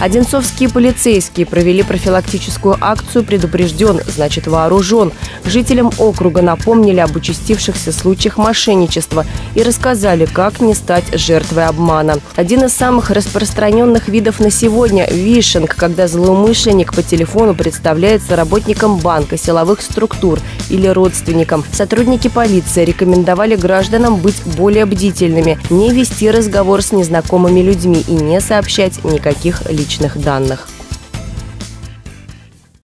Одинцовские полицейские провели профилактическую акцию «Предупрежден, значит вооружен». Жителям округа напомнили об участившихся случаях мошенничества и рассказали, как не стать жертвой обмана. Один из самых распространенных видов на сегодня – вишинг, когда злоумышленник по телефону представляется работником банка, силовых структур или родственником. Сотрудники полиции рекомендовали гражданам быть более бдительными, не вести разговор с незнакомыми людьми и не сообщать никаких личных данных.